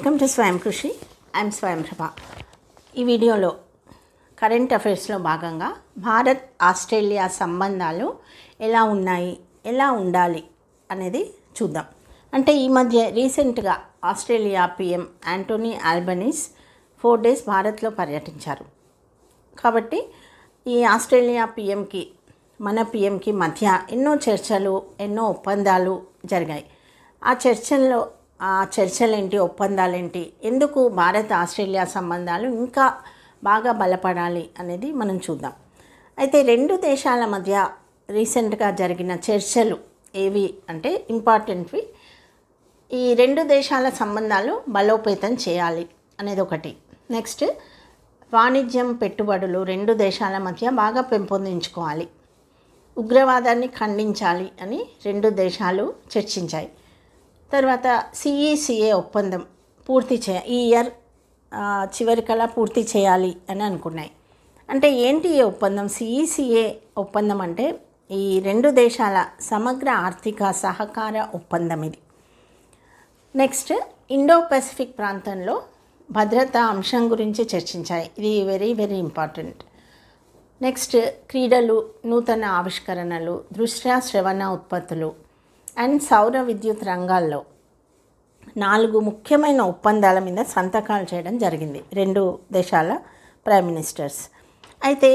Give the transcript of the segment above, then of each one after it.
Welcome to Swayam Krishi. I'm Swayamprabha. ఈ వీడియోలో current అఫైర్స్లో భాగంగా భారత్ ఆస్ట్రేలియా సంబంధాలు ఎలా ఉన్నాయి, ఎలా ఉండాలి అనేది చూద్దాం. అంటే ఈ మధ్య రీసెంట్గా Australia PM Anthony Albanese 4 days భారత్లో పర్యటించారు. కాబట్టి ఈ ఆస్ట్రేలియా పిఎంకి మన పిఎంకి మధ్య ఎన్నో చర్చలు, ఎన్నో ఒప్పందాలు జరిగాయి. ఆ చర్చలేంటి, ఒప్పందాలేంటి, ఎందుకు భారత్ ఆస్ట్రేలియా సంబంధాలు ఇంకా బాగా బలపడాలి అనేది మనం చూద్దాం. అయితే రెండు దేశాల మధ్య రీసెంట్గా జరిగిన చర్చలు ఏవి అంటే ఇంపార్టెంట్వి. ఈ రెండు దేశాల సంబంధాలు బలోపేతం చేయాలి అనేది ఒకటి. నెక్స్ట్, వాణిజ్యం, పెట్టుబడులు రెండు దేశాల మధ్య బాగా పెంపొందించుకోవాలి. ఉగ్రవాదాన్ని ఖండించాలి అని రెండు దేశాలు చర్చించాయి. తర్వాత సిఈసిఏ ఒప్పందం ఈ ఇయర్ చివరికల్లా పూర్తి చేయాలి అని అనుకున్నాయి. అంటే ఏంటి ఈ ఒప్పందం? సిఈసిఏ ఒప్పందం అంటే ఈ రెండు దేశాల సమగ్ర ఆర్థిక సహకార ఒప్పందం ఇది. నెక్స్ట్, ఇండో పసిఫిక్ ప్రాంతంలో భద్రతా అంశం గురించి చర్చించాయి. ఇది వెరీ వెరీ ఇంపార్టెంట్. నెక్స్ట్, క్రీడలు, నూతన ఆవిష్కరణలు, దృశ్య శ్రవణ ఉత్పత్తులు అండ్ సౌర విద్యుత్ రంగాల్లో 4 ముఖ్యమైన ఒప్పందాల మీద సంతకాలు చేయడం జరిగింది రెండు దేశాల ప్రైమ్ మినిస్టర్స్. అయితే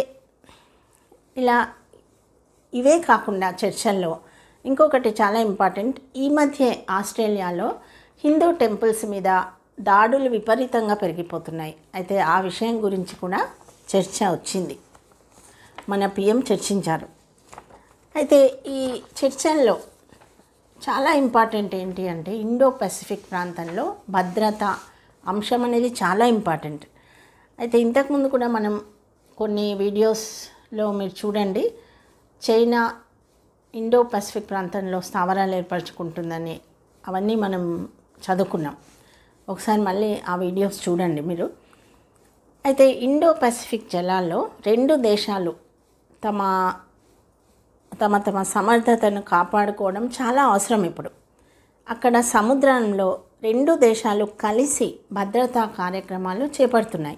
ఇలా ఇవే కాకుండా చర్చల్లో ఇంకొకటి చాలా ఇంపార్టెంట్. ఈ మధ్య ఆస్ట్రేలియాలో హిందూ టెంపుల్స్ మీద దాడులు విపరీతంగా పెరిగిపోతున్నాయి. అయితే ఆ విషయం గురించి కూడా చర్చ వచ్చింది, మన పిఎం చర్చించారు. అయితే ఈ చర్చల్లో చాలా ఇంపార్టెంట్ ఏంటి అంటే ఇండో పసిఫిక్ ప్రాంతంలో భద్రత అంశం అనేది చాలా ఇంపార్టెంట్. అయితే ఇంతకుముందు కూడా మనం కొన్ని వీడియోస్లో మీరు చూడండి, చైనా ఇండో పసిఫిక్ ప్రాంతంలో స్థావరాలు ఏర్పరచుకుంటుందని అవన్నీ మనం చదువుకున్నాం. ఒకసారి మళ్ళీ ఆ వీడియోస్ చూడండి మీరు. అయితే ఇండో పసిఫిక్ జలాల్లో రెండు దేశాలు తమ సమర్థతను కాపాడుకోవడం చాలా అవసరం. ఇప్పుడు అక్కడ సముద్రంలో రెండు దేశాలు కలిసి భద్రతా కార్యక్రమాలు చేపడుతున్నాయి.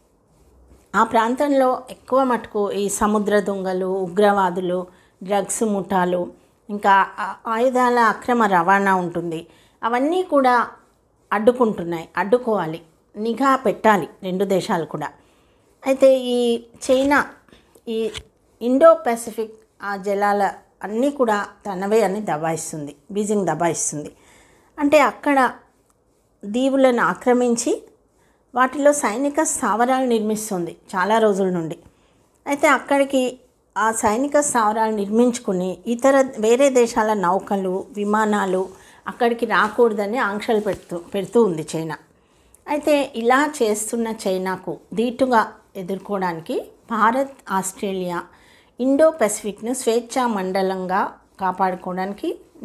ఆ ప్రాంతంలో ఎక్కువ మటుకు ఈ సముద్ర దొంగలు, ఉగ్రవాదులు, డ్రగ్స్ ముఠాలు, ఇంకా ఆయుధాల అక్రమ రవాణా ఉంటుంది. అవన్నీ కూడా అడ్డుకోవాలి, నిఘా పెట్టాలి రెండు దేశాలు కూడా. అయితే ఈ చైనా ఈ ఇండో పసిఫిక్ ఆ జలాల అన్నీ కూడా తనవే అని బీజింగ్ దబాయిస్తుంది. అంటే అక్కడ దీవులను ఆక్రమించి వాటిలో సైనిక స్థావరాలు నిర్మిస్తుంది చాలా రోజుల నుండి. అయితే అక్కడికి ఆ సైనిక స్థావరాలు నిర్మించుకుని వేరే దేశాల నౌకలు, విమానాలు అక్కడికి రాకూడదని ఆంక్షలు పెడుతూ ఉంది చైనా. అయితే ఇలా చేస్తున్న చైనాకు ధీటుగా ఎదుర్కోవడానికి భారత్, ఆస్ట్రేలియా ఇండో పసిఫిక్ను స్వేచ్ఛా మండలంగా కాపాడుకోవడానికి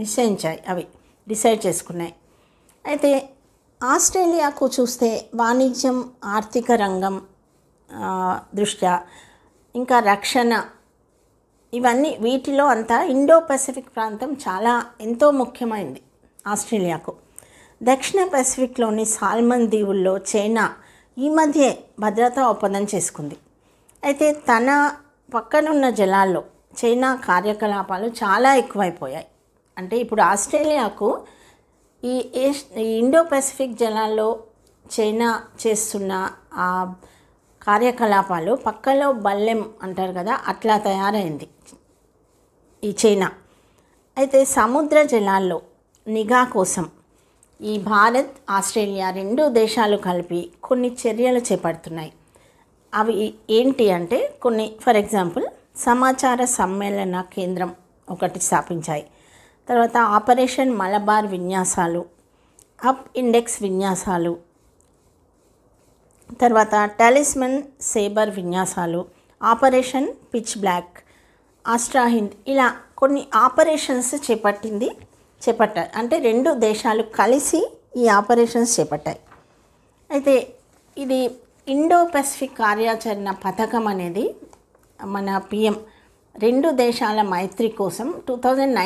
డిసైడ్ చేసుకున్నాయి. అయితే ఆస్ట్రేలియాకు చూస్తే వాణిజ్యం, ఆర్థిక రంగం దృష్ట్యా ఇంకా రక్షణ, ఇవన్నీ వీటిలో అంతా ఇండో పసిఫిక్ ప్రాంతం ఎంతో ముఖ్యమైనది ఆస్ట్రేలియాకు. దక్షిణ పసిఫిక్లోని సాల్మన్ దీవుల్లో చైనా ఈ మధ్య భద్రతా ఒప్పందం చేసుకుంది. అయితే తన పక్కనున్న జలాల్లో చైనా కార్యకలాపాలు చాలా ఎక్కువైపోయాయి. అంటే ఇప్పుడు ఆస్ట్రేలియాకు ఈ ఇండో పసిఫిక్ జలాల్లో చైనా చేస్తున్న ఆ కార్యకలాపాలు పక్కలో బల్లెం అంటారు కదా, అట్లా తయారైంది ఈ చైనా. అయితే సముద్ర జలాల్లో నిఘా కోసం ఈ భారత్, ఆస్ట్రేలియా రెండు దేశాలు కలిపి కొన్ని చర్యలు చేపడుతున్నాయి. అవి ఏంటి అంటే ఫర్ ఎగ్జాంపుల్ సమాచార సమ్మేళన కేంద్రం ఒకటి స్థాపించాయి. తర్వాత ఆపరేషన్ మలబార్ విన్యాసాలు, అప్ ఇండెక్స్ విన్యాసాలు, తర్వాత టాలిస్మన్ సేబర్ విన్యాసాలు, ఆపరేషన్ పిచ్ బ్లాక్, ఆస్ట్రాహింద్, ఇలా కొన్ని ఆపరేషన్స్ చేపట్టాయి. అంటే రెండు దేశాలు కలిసి ఈ ఆపరేషన్స్ చేపట్టాయి. అయితే ఇది ఇండో పసిఫిక్ కార్యాచరణ పథకం అనేది మన పిఎం రెండు దేశాల మైత్రి కోసం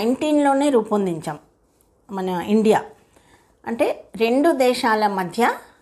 2019లోనే రూపొందించాం మన ఇండియా. అంటే రెండు దేశాల మధ్య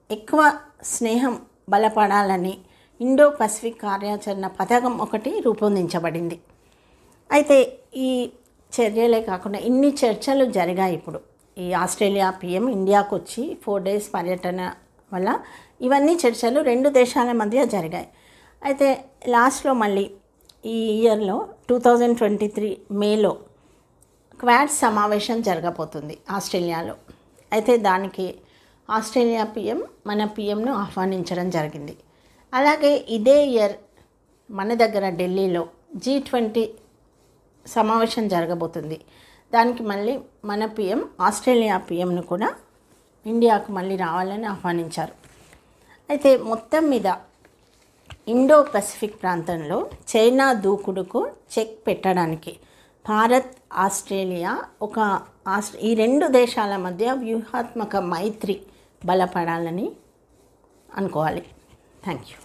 ఎక్కువ స్నేహం బలపడాలని ఇండో పసిఫిక్ కార్యాచరణ పథకం ఒకటి రూపొందించబడింది. అయితే ఈ చర్యలే కాకుండా ఇన్ని చర్చలు జరిగాయి. ఇప్పుడు ఈ ఆస్ట్రేలియా పిఎం ఇండియాకు వచ్చి 4 days పర్యటన వల్ల ఇవన్నీ చర్చలు 2 దేశాల మధ్య జరిగాయి. అయితే లాస్ట్లో మళ్ళీ ఈ ఇయర్లో 2023 మేలో క్వాడ్ సమావేశం జరగబోతుంది ఆస్ట్రేలియాలో. అయితే దానికి ఆస్ట్రేలియా పిఎం మన పిఎంను ఆహ్వానించడం జరిగింది. అలాగే ఇదే ఇయర్ మన దగ్గర ఢిల్లీలో G20 సమావేశం జరగబోతుంది. దానికి మళ్ళీ మన పిఎం ఆస్ట్రేలియా పిఎంను కూడా ఇండియాకు మళ్ళీ రావాలని ఆహ్వానించారు. అయితే మొత్తం మీద ఇండో పసిఫిక్ ప్రాంతంలో చైనా దూకుడుకు చెక్ పెట్టడానికి భారత్ ఆస్ట్రేలియా ఈ 2 దేశాల మధ్య వ్యూహాత్మక మైత్రి బలపడాలని అనుకోవాలి. Thank you.